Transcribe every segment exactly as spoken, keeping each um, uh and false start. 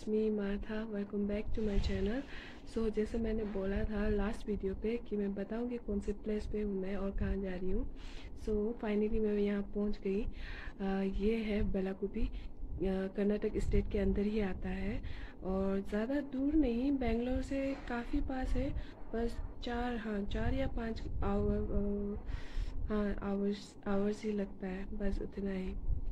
It's me Martha, welcome back to my channel. So जैसे मैंने बोला था लास्ट वीडियो पे कि मैं बताऊंगी कौन से प्लेस पे हूँ मैं और कहाँ जा रही हूँ। सो so, फाइनली मैं यहाँ पहुँच गई। uh, ये है बेलाकुपी, कर्नाटक स्टेट के अंदर ही आता है और ज़्यादा दूर नहीं, बेंगलोर से काफ़ी पास है। बस चार हाँ चार या पाँच आवर हाँ आवर्स आवर्स ही लगता है, बस उतना ही।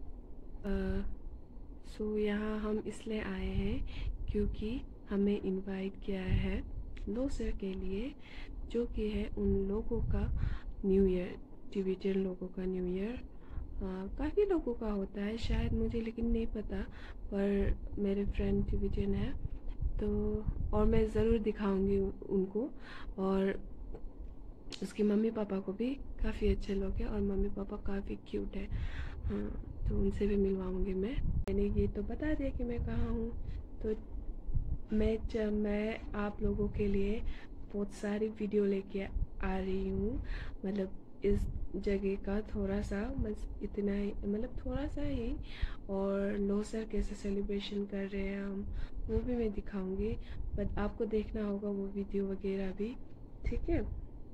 सो uh, so, यहाँ हम इसलिए आए हैं क्योंकि हमें इनवाइट किया है लोसर के लिए, जो कि है उन लोगों का न्यू ईयर, टिबेटियन लोगों का न्यू ईयर। काफ़ी लोगों का होता है शायद, मुझे लेकिन नहीं पता, पर मेरे फ्रेंड टिबेटियन है तो, और मैं ज़रूर दिखाऊंगी उनको। और उसके मम्मी पापा को भी काफ़ी अच्छे लोग हैं और मम्मी पापा काफ़ी क्यूट है। हाँ, तो उनसे भी मिलवाऊंगी मैं। मैंने ये तो बता दिया कि मैं कहाँ हूँ, तो मैं मैं आप लोगों के लिए बहुत सारी वीडियो लेके आ रही हूँ। मतलब इस जगह का थोड़ा सा, बस इतना ही, मतलब थोड़ा सा ही। और लोसर कैसे सेलिब्रेशन कर रहे हैं हम, वो भी मैं दिखाऊंगी, बट आपको देखना होगा वो वीडियो वगैरह भी, ठीक है।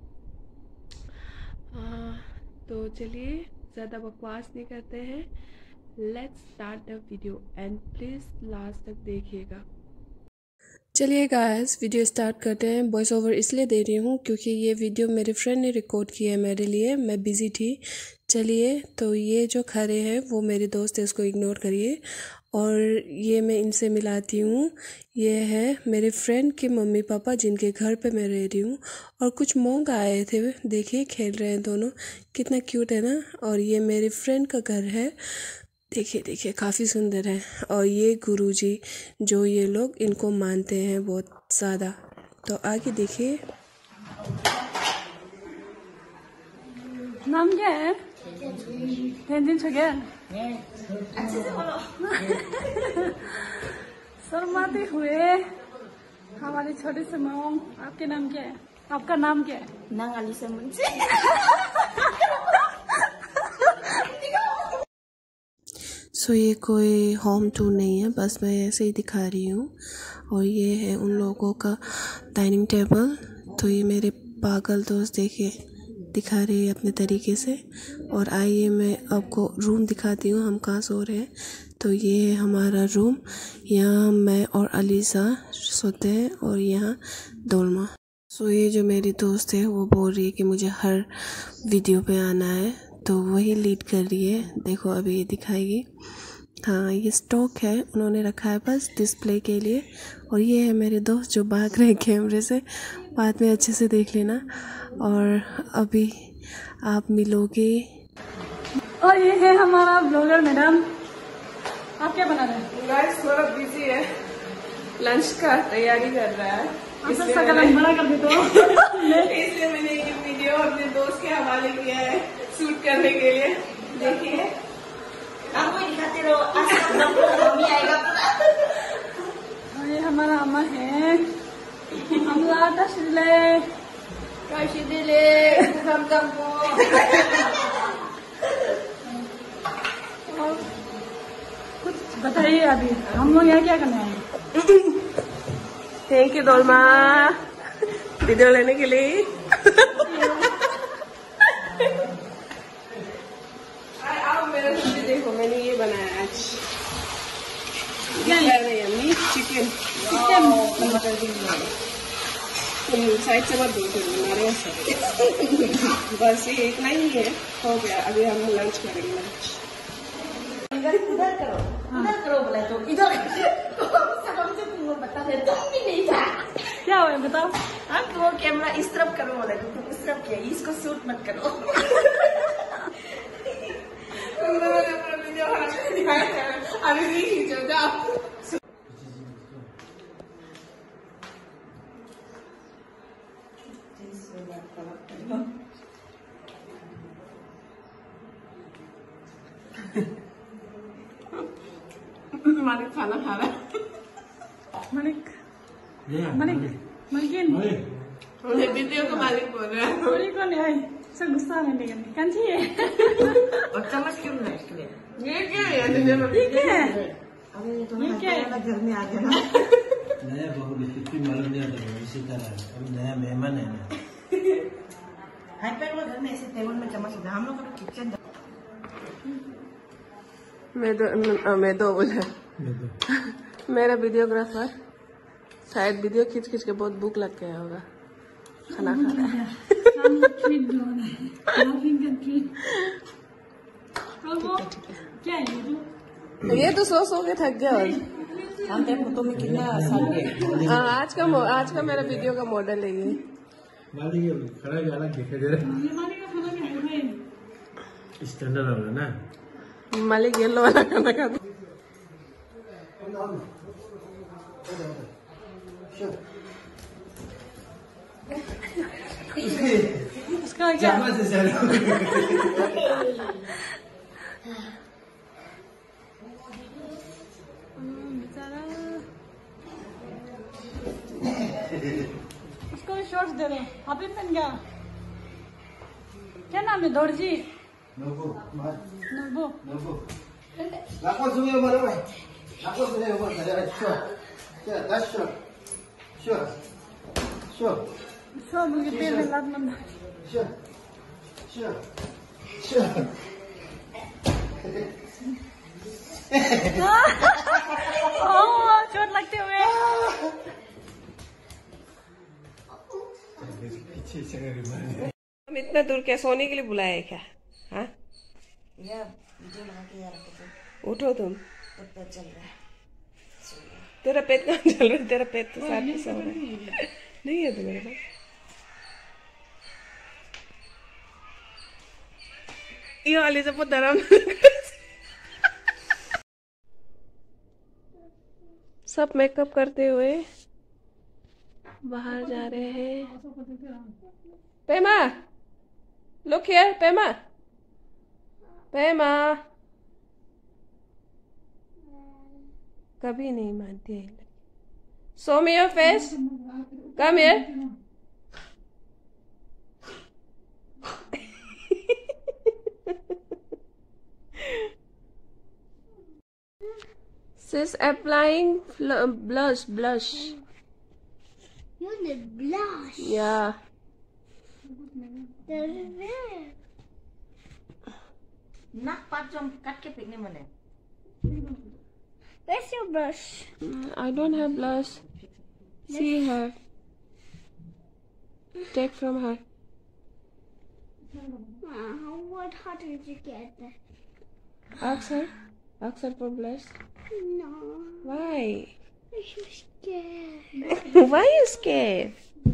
आ, तो चलिए ज़्यादा बकवास नहीं करते हैं, let's start the video and please last तक देखिएगा। चलिए गाइस, वीडियो स्टार्ट करते हैं। वॉइस ओवर इसलिए दे रही हूँ क्योंकि ये वीडियो मेरे फ्रेंड ने रिकॉर्ड किया है मेरे लिए, मैं बिज़ी थी। चलिए, तो ये जो खड़े हैं वो मेरे दोस्त है, इसको इग्नोर करिए। और ये मैं इनसे मिलाती हूँ, ये है मेरे फ्रेंड के मम्मी पापा जिनके घर पे मैं रह रही हूँ। और कुछ मोंग आए थे, देखिए खेल रहे हैं दोनों, कितना क्यूट है ना। और ये मेरे फ्रेंड का घर है, देखिए देखिए काफ़ी सुंदर है। और ये गुरुजी जो ये लोग इनको मानते हैं बहुत ज़्यादा, तो आगे देखिए। नाम क्या है? तेंजिन छगेन। शर्माते हुए हमारी छोटी सी मोम, आपके नाम क्या है? आपका नाम क्या है? नांगाली से मुझे। सो so, ये कोई होम टूर नहीं है, बस मैं ऐसे ही दिखा रही हूँ। और ये है उन लोगों का डाइनिंग टेबल। तो ये मेरे पागल दोस्त देखिए दिखा रही है अपने तरीके से। और आइए मैं आपको रूम दिखाती हूँ हम कहाँ सो रहे हैं। तो ये है हमारा रूम, यहाँ मैं और अलीसा सोते हैं और यहाँ दोलमा। सो so, ये जो मेरी दोस्त है वो बोल रही है कि मुझे हर वीडियो पे आना है, तो वही लीड कर रही है। देखो अभी ये दिखाएगी। हाँ, ये स्टॉक है, उन्होंने रखा है बस डिस्प्ले के लिए। और ये है मेरे दोस्त जो भाग रहे कैमरे से, बाद में अच्छे से देख लेना। और अभी आप मिलोगे। और ये है हमारा ब्लॉगर मैडम, आप क्या बना रहे हैं? गाइस थोड़ा बिजी है, लंच का तैयारी कर रहा है, इसलिए मैंने बड़ा कर देता हूँ। इसलिए मैंने ये वीडियो अपने दोस्त के हवाले किया है शूट करने के लिए। देखिए आपको दिखाते रहो, मम्मी आएगा। ये हमारा अम्मा है, अमला तशले कैसी दिले हम तुमको। कुछ बताइए अभी, हम लोग यहाँ क्या करने आए? थैंक यू दोलमा वीडियो लेने के लिए। आओ मेरा सब्जी देखो, मैंने ये बनाया आज। क्या यम्मी चिकन चिकन साइड से मत दो हमारे बस ये इतना ही है, हो गया। अभी हम लंच करेंगे। लंच उधर करो, उधर करो बोला तो इधर सबसे तुम बता दे, तुम भी नहीं था। क्या हुआ बताओ? आप वो कैमरा इस तरफ करो बोला तो तुम इस तरफ किया, इसको शूट मत करो। अभी नहीं खींचो, जाओ। मालिक खाना खा रहा है। मलिक मलिक मलिकिन वीडियो का मालिक बोल रहा है। थोड़ी कौन है सब गुस्सा रहने का कांची है। और चम्मच क्यों नहीं इसके लिए? ये क्या है? ठीक है अरे तुम्हें घर में आ गया ना। नया बहू कितनी मालूम नहीं आता इसी तरह अभी नया मेहमान है ना। हाईपैड में घर में ऐसे टेबल में चम्मच हम लोग का किचन। मैं दो मैं दो बोला मेरा वीडियोग्राफर शायद वीडियो खींच खींच के बहुत भूख लग गया होगा, खाना खा रहा है। ये तो सो सो के थक गया आज। हम फोटो में कितना हाँ, आज का आज का मेरा वीडियो का मॉडल है ये। खड़ा भी अलग दिखाई दे रहा है, स्टैंडर्ड वाला ना। मालिक येलो वाला खाना खाता। उसका क्या उसको भी शॉर्ट्स दे रहे। आप ही पहन गया क्या नाम है? दौड़जी नबो नब्बो नबो लाखों सुबह बोलो भाई लाखों सुबह बोलो जरा शो शो दस शो शो शो शो मुझे पेड़ में लात मन शो शो शो चोट लगते हुए पीछे से हम इतना दूर क्या सोने के लिए बुलाया है क्या? हाँ यार वीडियो लगा के यार रखो। उठो तुम, पता चल रहा है तेरा पेट कहाँ चल रहा है? तेरा पेट तो साथ में सो रहा है। नहीं है तो मेरे पास। ये वाली सब धर्म सब मेकअप करते हुए बाहर जा रहे हैं। पेमा लुक हियर, पेमा पेमा कभी नहीं मानती है। Show me your face, come here. She's applying blush, blush. You need blush. Yeah. नाक पाँच जम काट के फेंकने मने। Where's your brush? Mm, I don't have blush. See her. Take from her. Uh, what? How did you get that? Ask her. Ask her for blush. No, Why? I'm so scared. Why you scared?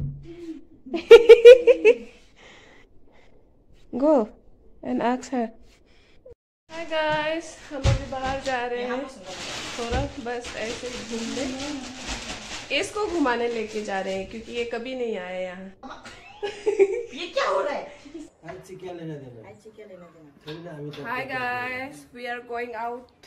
Go and ask her. Hi guys, हम अभी बाहर जा रहे हैं थोड़ा बस ऐसे घूमने। इसको घुमाने लेके जा रहे हैं क्योंकि ये कभी नहीं आया यहाँ। ये क्या हो रहा है? आज से क्या लेना देना? आज से क्या लेना देना? थोड़ी ना अभी तक Hi guys, we are going out.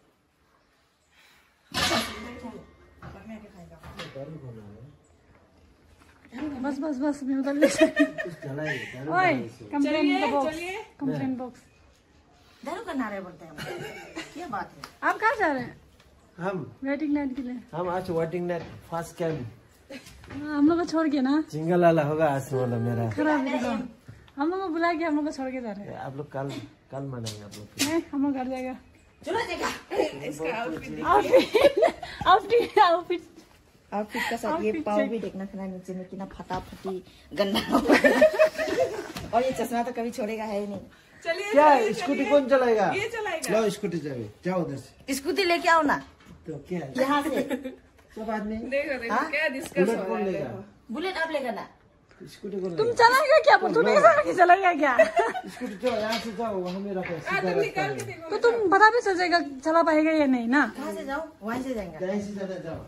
बस बस बस मैं उधर ले कुछ चलाएंगे ओए कंप्लेंट बॉक्स कंप्लेंट बॉक्स दारू का नारे बोलते हैं। क्या बात है? आप कहाँ जा रहे हैं? हम वेटिंग नाइट के लिए। हम आज वेटिंग नाइट फर्स्ट कैंप हाँ, हम लोग को छोड़ के ना सिंगल वाला होगा आज वाला मेरा। खराब है तो हम लोग को बुला के हम लोग को छोड़ के जा रहे हैं। आप लोग कल कल मनाएंगे आप लोग। नहीं हम लोग घर जाएगा। चलो देखा आउटफिट आउटफिट आउटफिट आउटफिट का साथ ये Outfit पाव check. भी देखना था नीचे में कितना फटाफटी गंदा और ये चश्मा तो कभी छोड़ेगा है ही नहीं। क्या स्कूटी कौन चलाएगा? ये चलाएगा। लो स्कूटी जाओ जाओ उधर से। स्कूटी लेके आओ ना तो क्या है? यहाँ से। सब आदमी देखो देखो हाँ? क्या डिस्कस बुलेट हो रहा कौन है। लेगा? देखो। बुलेट आप लेगा ना। स्कूटी कौन तुम लेगा? चलाएगा क्या? तुम नहीं समझ के चलाएगा क्या? स्कूटी जाओ यहाँ से जाओ वहाँ में रखो हाँ, सीधा तुम रास्ता निकाल के है। देखो। तो तुम पता भी चल जाएगा चला पाएगा या नहीं ना। कहाँ से जाओ? वहीं से जाएंगे। जहाँ से ज्यादा जाओ।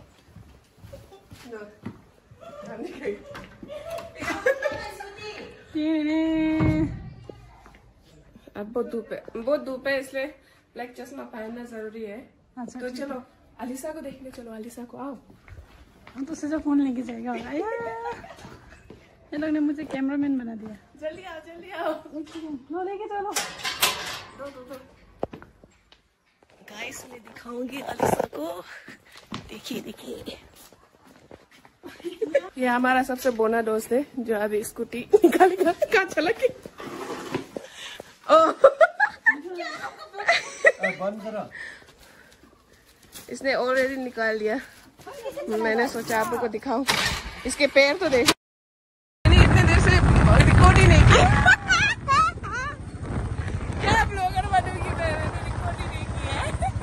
अब बहुत धूप है, बहुत धूप है इसलिए ब्लैक चश्मा पहनना जरूरी है। अच्छा तो चलो अलीसा को देखने चलो, अलीसा को आओ। हम तो सीधा फोन लेके जाएगा। आया। ये लोग ने मुझे कैमरामैन बना दिया। जल्दी आओ जल्दी आओ। लो लेके चलो। गाइस मैं दिखाऊंगी अलिसा को। देखिए देखिए, ये हमारा सबसे बोना दोस्त है जो अभी स्कूटी निकालेगा। कहाँ चला के बंद करो। इसने ऑलरेडी निकाल लिया। मैंने सोचा आप लोग को दिखाऊं। इसके पैर तो देखो, मैंने इतने देर से रिकॉर्ड ही नहीं किया। क्या ब्लॉगर बनूंगी मैं, मैंने रिकॉर्ड ही नहीं किया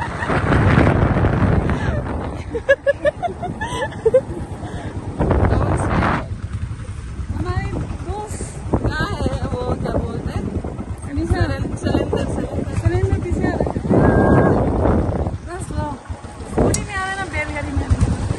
हमारे दोस्त कहाँ है वो, क्या बोलते हैं, सिलेंडर सिलेंडर सिलेंडर सिलेंडर पीछे आ रहा है। बस लो, स्कूटी में आवे ना, बैलगाड़ी में।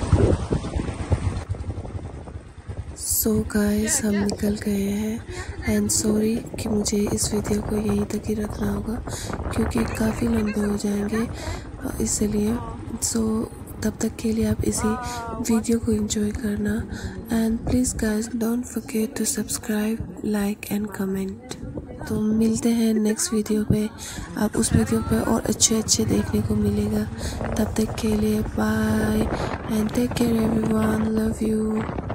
सो गाइस हम निकल गए हैं एंड सॉरी कि मुझे इस वीडियो को यहीं तक ही रखना होगा क्योंकि काफ़ी लंबे हो जाएंगे, इसलिए सो तब तक के लिए आप इसी वीडियो को एंजॉय करना and please guys don't forget to subscribe, like and comment. तो मिलते हैं नेक्स्ट वीडियो पे, आप उस वीडियो पे और अच्छे अच्छे देखने को मिलेगा। तब तक के लिए bye and take care everyone, love you.